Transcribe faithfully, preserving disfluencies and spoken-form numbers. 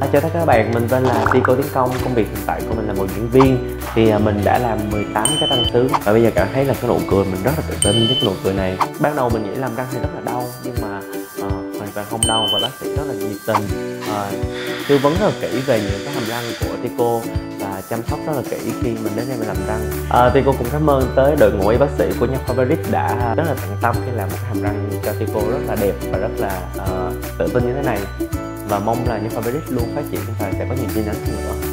chào tất cả các bạn, mình tên là Tico Tiến Công. Công việc hiện tại của mình là một diễn viên. Thì mình đã làm mười tám cái răng sứ và bây giờ cảm thấy là cái nụ cười mình rất là tự tin với cái nụ cười này. Ban đầu mình nghĩ làm răng thì rất là đau, nhưng mà uh, hoàn toàn không đau và bác sĩ rất là nhiệt tình, uh, tư vấn rất là kỹ về những cái hàm răng của Tico và chăm sóc rất là kỹ khi mình đến đây mình làm răng. uh, Tico cũng cảm ơn tới đội ngũ y bác sĩ của nha khoa Paris đã rất là tận tâm khi làm một cái hàm răng cho Tico rất là đẹp và rất là uh, tự tin như thế này, và mong là nha khoa Paris luôn phát triển và sẽ có nhiều chi nhánh nữa.